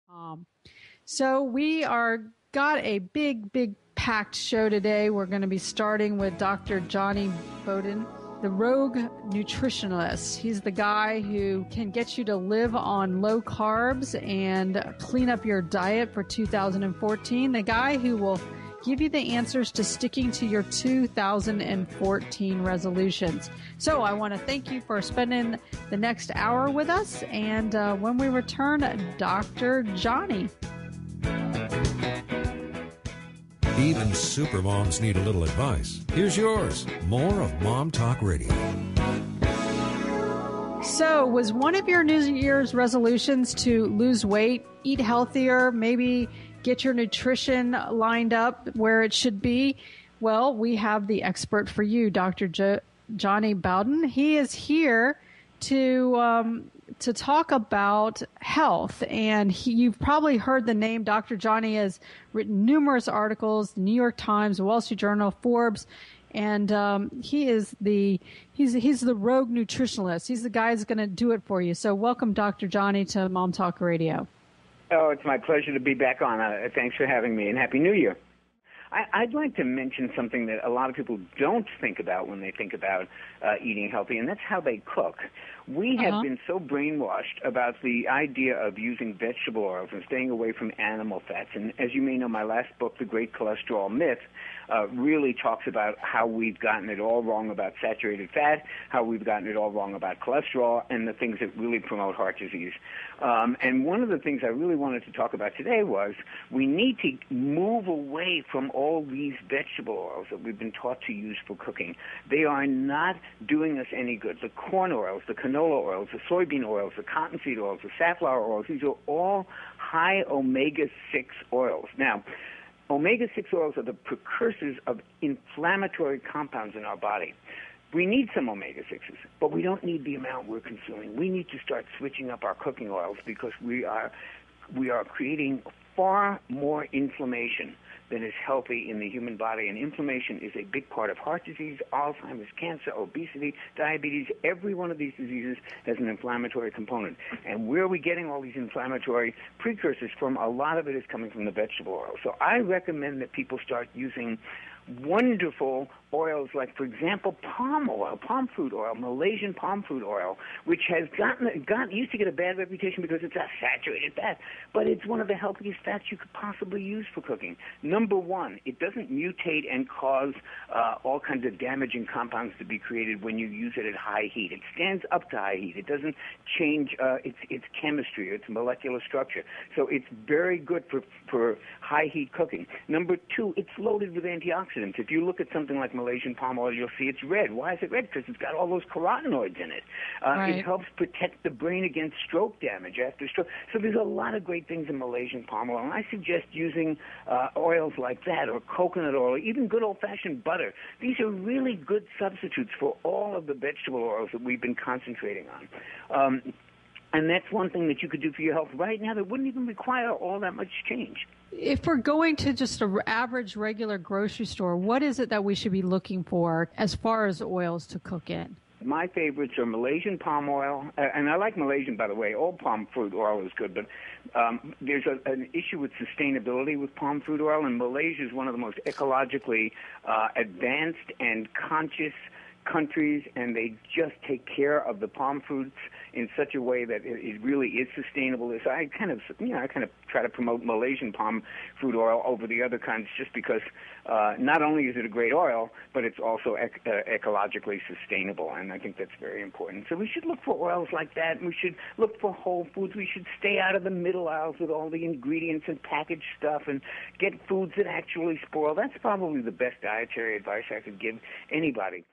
Um, so we are got a big packed show today. We're going to be starting with Dr. Johnny Bowden, the rogue nutritionalist. He's the guy who can get you to live on low carbs and clean up your diet for 2014. The guy who will give you the answers to sticking to your 2014 resolutions. So I want to thank you for spending the next hour with us. And when we return, Dr. Johnny. Even supermoms need a little advice. Here's yours. More of Mom Talk Radio. So was one of your New Year's resolutions to lose weight, eat healthier, maybe get your nutrition lined up where it should be? Well, we have the expert for you, Dr. Johnny Bowden. He is here to talk about health. And you've probably heard the name. Dr. Johnny has written numerous articles, the New York Times, the Wall Street Journal, Forbes, and he's the rogue nutritionalist. He's the guy who's going to do it for you. So welcome, Dr. Johnny, to Mom Talk Radio. Oh, it's my pleasure to be back on. Thanks for having me, and Happy New Year. I'd like to mention something that a lot of people don't think about when they think about eating healthy, and that's how they cook. We have been so brainwashed about the idea of using vegetable oils and staying away from animal fats. And as you may know, my last book, The Great Cholesterol Myth, really talks about how we've gotten it all wrong about saturated fat, how we've gotten it all wrong about cholesterol, and the things that really promote heart disease. And one of the things I really wanted to talk about today was we need to move away from all these vegetable oils that we've been taught to use for cooking. They are not doing us any good. The corn oils, the canola oils, the soybean oils, the cottonseed oils, the safflower oils, these are all high omega-6 oils. Now, omega-6 oils are the precursors of inflammatory compounds in our body. We need some omega-6s, but we don't need the amount we're consuming. We need to start switching up our cooking oils because we are creating far more inflammation than is healthy in the human body. And inflammation is a big part of heart disease, Alzheimer's, cancer, obesity, diabetes. Every one of these diseases has an inflammatory component. And where are we getting all these inflammatory precursors from? A lot of it is coming from the vegetable oil. So I recommend that people start using wonderful oils like, for example, palm oil, palm fruit oil, Malaysian palm fruit oil, which has used to get a bad reputation because it's a saturated fat, but it's one of the healthiest fats you could possibly use for cooking. Number one, it doesn't mutate and cause all kinds of damaging compounds to be created when you use it at high heat. It stands up to high heat. It doesn't change its chemistry or its molecular structure. So it's very good for high heat cooking. Number two, it's loaded with antioxidants. If you look at something like Malaysian palm oil, you'll see it's red. Why is it red? Because it's got all those carotenoids in it. Right. It helps protect the brain against stroke damage after stroke. So there's a lot of great things in Malaysian palm oil, and I suggest using oils like that or coconut oil or even good old-fashioned butter. These are really good substitutes for all of the vegetable oils that we've been concentrating on. And that's one thing that you could do for your health right now that wouldn't even require all that much change. If we're going to just an average, regular grocery store, what is it that we should be looking for as far as oils to cook in? My favorites are Malaysian palm oil, and I like Malaysian, by the way. All palm fruit oil is good, but there's an issue with sustainability with palm fruit oil, and Malaysia is one of the most ecologically advanced and conscious countries, and they just take care of the palm fruits in such a way that it really is sustainable. So I kind of try to promote Malaysian palm fruit oil over the other kinds just because not only is it a great oil, but it's also ecologically sustainable, and I think that's very important. So we should look for oils like that, and we should look for whole foods. We should stay out of the middle aisles with all the ingredients and packaged stuff and get foods that actually spoil. That's probably the best dietary advice I could give anybody.